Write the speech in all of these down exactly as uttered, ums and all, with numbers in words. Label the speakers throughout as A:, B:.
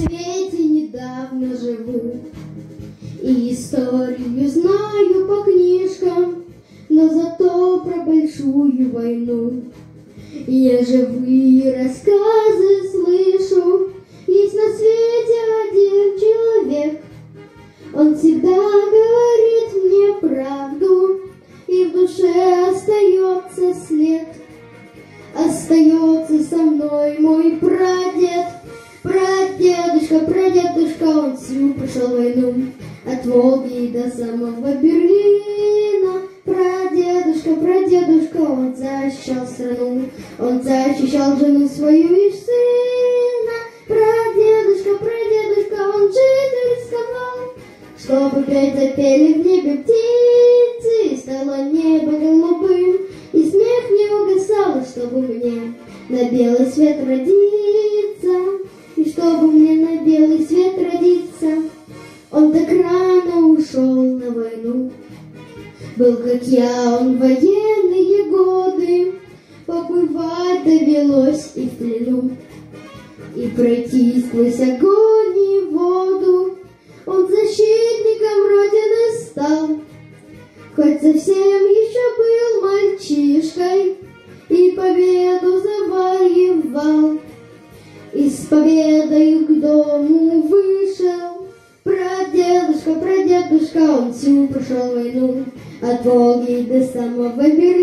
A: свете недавно живу, и историю знаю по книжкам, но зато про большую войну я живые рассказы слышу. Есть на свете один человек, он всегда говорит мне правду, и в душе остается след. Остается со мной мой прадед, прадедушка, прадедушка, он всю прошел войну, от Волги до самого Берлина. Прадедушка, прадедушка, он защищал страну, он защищал жену свою и сына. Прадедушка, прадедушка, он жизнь рисковал, чтобы опять запели в небе птицы, и стало небо голубым, и смех не угасал, чтобы мне на белый свет родиться, и чтобы мне на белый свет родиться. Он так рано ушел на войну, был как я, он в военные годы, побывать довелось и в плену, и пройти сквозь огонь и воду. Он защитником Родины стал, хоть совсем еще был мальчишкой, и победу завоевал, и с победою к дому вышел. Прадедушка, прадедушка, он всю прошел войну, от Волги до самого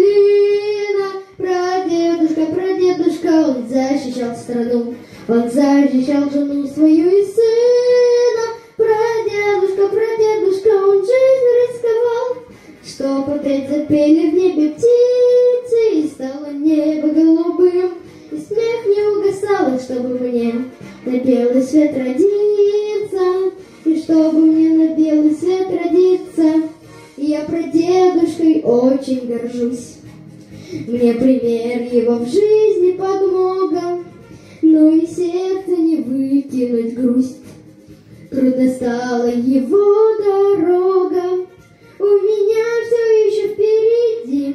A: Берлина. Прадедушка, прадедушка, он защищал страну, он защищал жену свою и сына. Прадедушка, прадедушка, он жизнь рисковал, чтоб опять запели в небе птицы, и стало небо голубым, и смех не угасал, чтобы мне на белый свет родиться, и чтобы мне на белый свет родиться. И я прадедушкой очень горжусь, мне пример его в жизни подмога, но и сердце не выкинуть грусть. Трудно стала его дорога, у меня все еще впереди,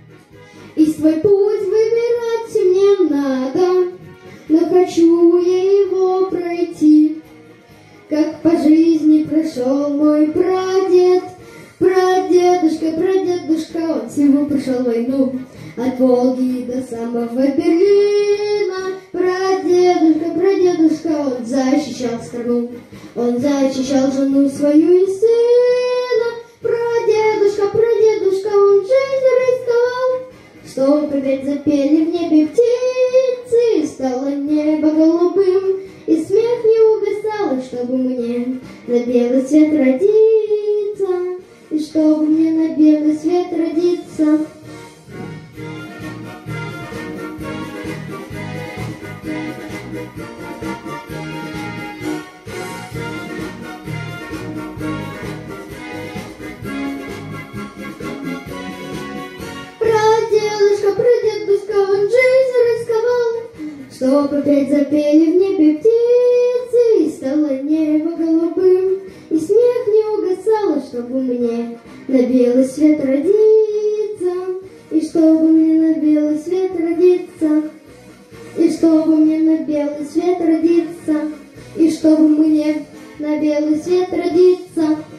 A: и свой путь выбирать мне надо, но хочу я его пройти, как по жизни прошел мой прадед. Прадедушка, прадедушка, он всего прошел войну, от Волги до самого Берлина. Прадедушка, прадедушка, он защищал страну, он защищал жену свою и сына. Прадедушка, прадедушка, он жизнь рисковал, чтобы опять запели в небе птицы, и стало небо голубым, и смех не угасал, чтобы мне на белый свет родиться, и чтобы мне на белый свет родиться. Прадедушка, прадедушка, он жизнь рисковал, чтоб опять запели в небе птицы, и стало небо голубым, и смех не угасал, чтобы мне на белый свет родиться, и чтобы мне на белый свет родиться, и чтобы мне на белый свет родиться, и чтобы мне на белый свет родиться.